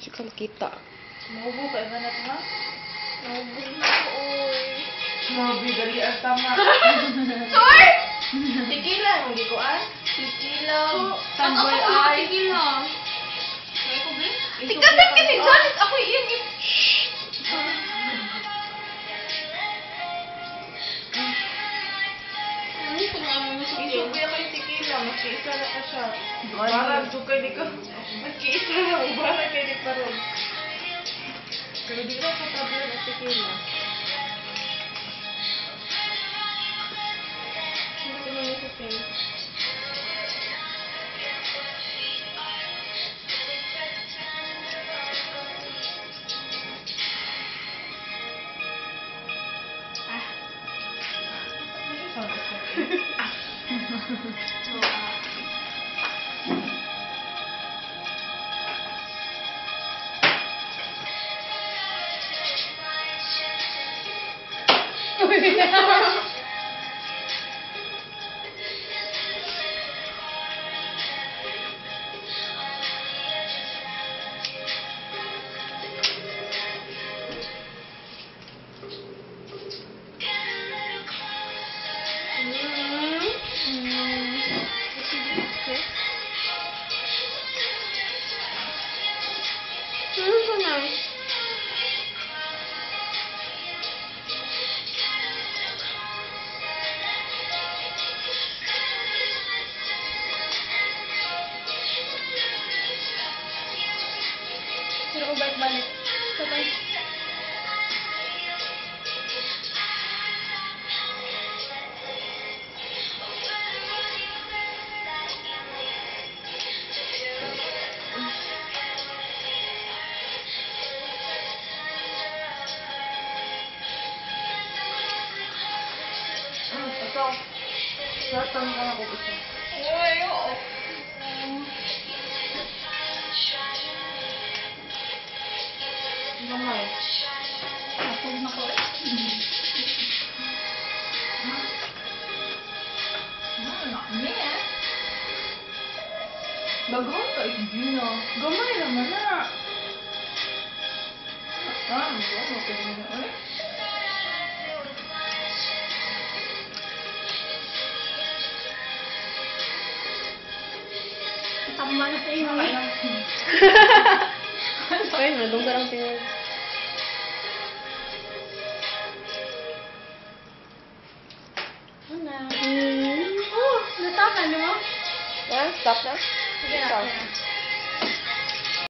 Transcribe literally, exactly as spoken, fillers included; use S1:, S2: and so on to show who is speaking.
S1: Sikal kita.
S2: Maubo ka ba na ha?
S1: Maubo na ko, oy.
S2: Mabi, dali ang tama.
S1: Sorry!
S2: Tikila, hindi ko ah.
S1: Tikila.
S2: Tanboy
S1: Ako
S2: ay.
S1: tikila.
S2: Ay, ko ba?
S1: Tigdagan kasi galit ako iyan. Ay, kung ano mo sa tiyan.
S2: Isubi ako yung tikila, magkiisa na ka siya. Barang, sukay di ka. Magkiisa na, barang kayo di parang. Pero di ka sa tablet at tikila.
S1: Hindi ko naman sa tiyan. Pero ko balik-balik. Sabay.
S2: Ito. Satan ka na ko gusto.
S1: Uy, oo.
S2: Gamay.
S1: Ako na ko.
S2: Daghan ka, hindi na. Gamay naman na. Ah, ano ba? Mapagin na. Ay.
S1: Tama na sa iyo. Ay, nadong sarang tingin.
S2: Ano?
S1: Oh, natakan mo? Ah, stop na?
S2: Sige na.